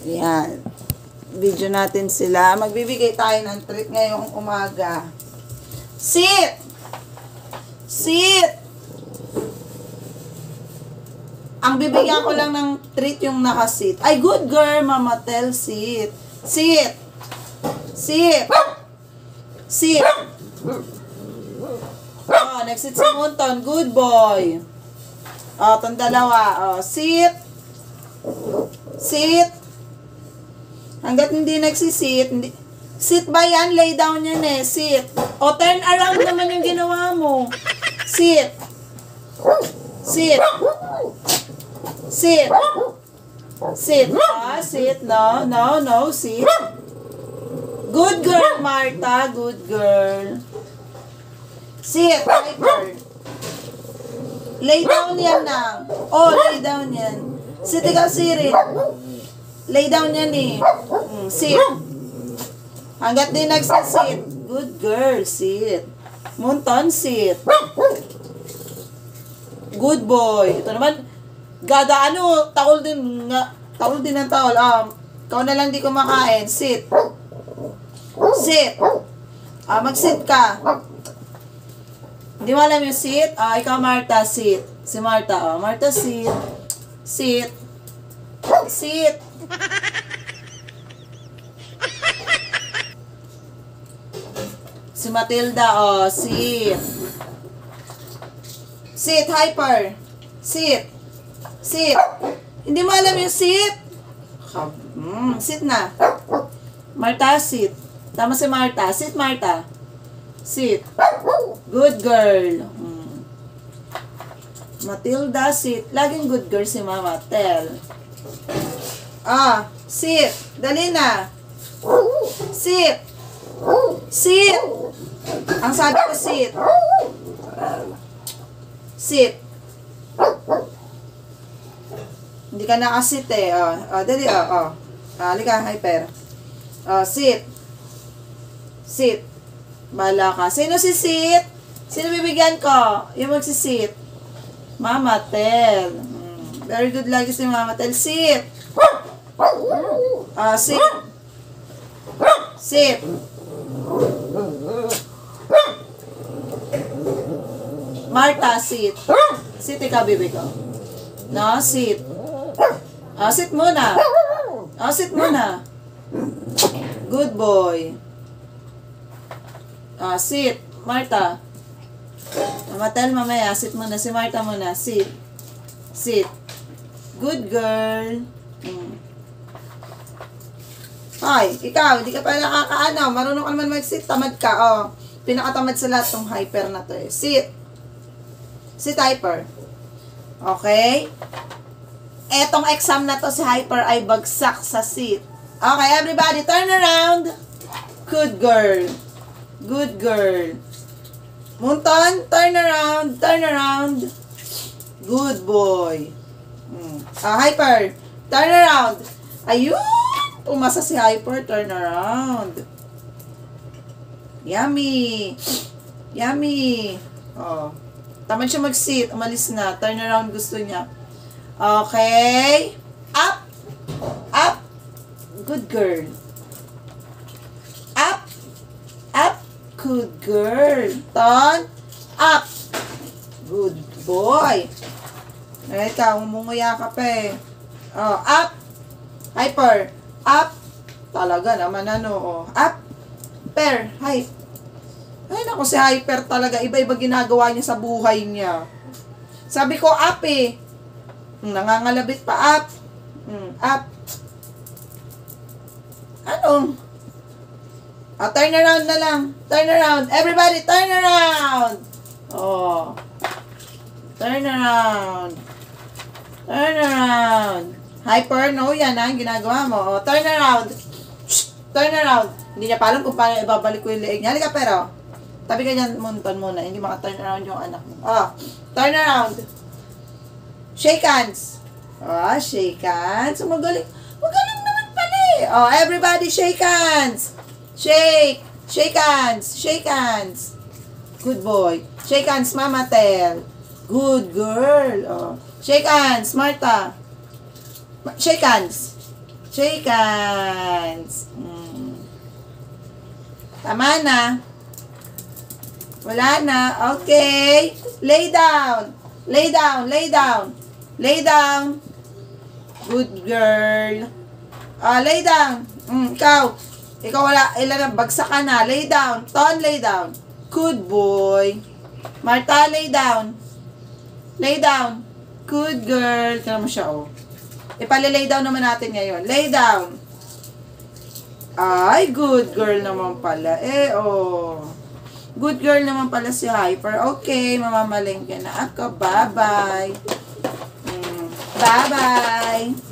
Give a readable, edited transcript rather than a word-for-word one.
Ayan. Video natin sila. Magbibigay tayo ng treat ngayong umaga. Sit! Sit! Ang bibigyan ko lang ng treat yung nakasit. Ay, good girl, Mama Tel. Sit. Sit! Sit! Sit! Oh, next sit si Munton. Good boy. Oh, itong dalawa. Oh, sit. Sit. Hanggat hindi nagsisit, hindi. Sit ba yan? Lay down yan eh. Sit. O, turn around naman yung ginawa mo. Sit. Sit. Sit. Sit. Ah, sit. No, no, no. Sit. Good girl, Martha. Good girl. Sit. Hyper. Lay down yan na. Oh, lay down yan. Sit ikaw, Sirin. Lay down yan eh. Sit. Hanggat din nagsisit. Good girl, sit. Munton, sit. Good boy. Ito naman, gada ano, taol din nga. Taol din ng taol. Ikaw na lang di kumakain. Sit. Sit. Mag-sit ka. Hindi mo alam yung sit? Ikaw, Martha, sit. Si Martha, Martha, sit. Sit. Sit. Si Matilda, sit. Sit, Hyper. Sit. Sit. Hindi mo alam yung sit? Sit na. Martha, sit. Tama si Martha. Sit, Martha. Sit. Good girl. Matilda, sit. Laging good girl si Mama Tel. Sit. Dali na. Sit. Sit. Ang sabi ko, sit. Sit. Hindi ka nakasit eh. Dali, halika, Hyper. Sit. Sit. Bala ka. Sino si sit? Sino bibigyan ko? Yung magsisit. Mama Tel. Very good lagi si Mama Tel. Sit. Sit. Sit. Martha, sit. Sit ikaw, bibi ko. No, sit. Sit muna. Sit muna. Good boy. Sit. Martha. Matel mamaya. Sit muna. Si Martha muna. Sit. Sit. Good girl. Ay, ikaw, hindi ka pa nakakaano. Marunong ka naman mag-sit. Tamad ka. Pinakatamad sa lahat tong Hyper na to eh. Sit. Sit, Hyper. Okay? Etong exam na to si Hyper ay bagsak sa sit. Okay, everybody, turn around. Good girl. Good girl. Munton, turn around. Turn around. Good boy. Hyper, turn around. Ayun! Umasa si Hyper, turn around. Yummy. Yummy. Tamad siya mag-sit. Umalis na. Turn around gusto niya. Okay. Up. Up. Good girl. Up. Up. Good girl. Turn. Up. Good boy. Ikaw, umunguya ka pa eh. Up. Hyper. Up. Talaga naman Up. Per. Hype. Ay, naku, si Hyper talaga. Iba-iba ginagawa niya sa buhay niya. Sabi ko, up eh. Nangangalabit pa, up. Up. Ano? Turn around na lang. Turn around. Everybody, turn around. Turn around. Turn around. Hyper, no, yan ang ginagawa mo. Turn around. Turn around. Hindi niya pa alam kung paano ibabalik ko yung leeg niya. Halika, pero. Tabi ka dyan, Munton muna. Hindi maka-turn around yung anak mo. Turn around. Shake hands. Shake hands. Magaling. Magaling naman pala eh. Everybody, shake hands. Shake. Shake hands. Shake hands. Good boy. Shake hands, Mama Tel. Good girl. Shake hands, Martha. Shake hands. Shake hands. Tama na. Wala na. Okay. Lay down. Lay down. Lay down. Lay down. Good girl. Lay down. Ikaw. Ikaw wala. Ilan bagsak ka na. Lay down. Ton, lay down. Good boy. Marta, lay down. Lay down. Good girl. Tignan mo siya, oh. Ipalilay down naman natin ngayon. Lay down. Ay, good girl naman pala. Oh. Good girl naman pala si Hyper. Okay, mamamalengke na ako. Bye-bye. Bye-bye.